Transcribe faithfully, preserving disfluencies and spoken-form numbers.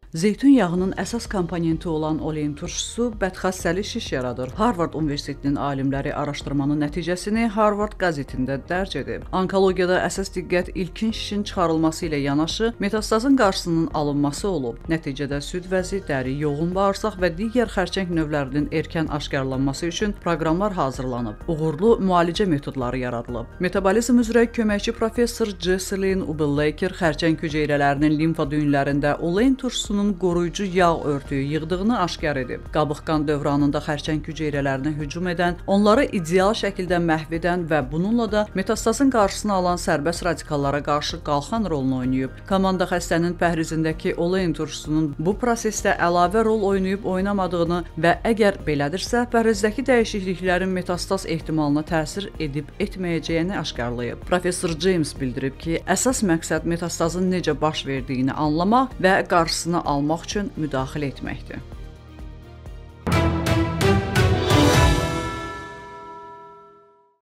Zeytun yağının əsas komponenti olan olein turşusu bədxassəli şiş yaradır. Harvard Universitetinin alimləri araşdırmanın nəticəsini Harvard qəzetində dərc edib. Onkologiyada əsas diqqət ilkin şişin çıxarılması ilə yanaşı metastazın qarşısının alınması olub. Nəticədə süd vəzi, dəri, yoğun bağırsaq və digər xərçəng növlərinin erkən aşkarlanması üçün proqramlar hazırlanıb. Uğurlu müalicə metodları yaradılıb. Metabolizm üzrə köməkçi professor Jesselyn Ubel-Laker xərçəng hüceyrələrinin limfa düyünlərində olein turşusunun qoruyucu yağ örtüyü yığdığını aşkar edib. Qabıq-qan dövranında xərçəng hüceyrələrinə hücum edən, onları ideal şəkildə məhv edən və bununla da metastazın qarşısını alan sərbəst radikallara qarşı qalxan rolunu oynayıb. Komanda xəstənin pəhrizindəki olein turşusunun bu prosesdə əlavə rol oynayıb oynamadığını və əgər belədirsə, pəhrizdəki dəyişikliklərin metastaz ehtimalına təsir edib etməyəcəyini aşkarlayıb. Professor James bildirib ki, əsas məqsəd metastazın necə baş verdiyini anlamaq və qarşısını almaq üçün müdaxilə etməkdir.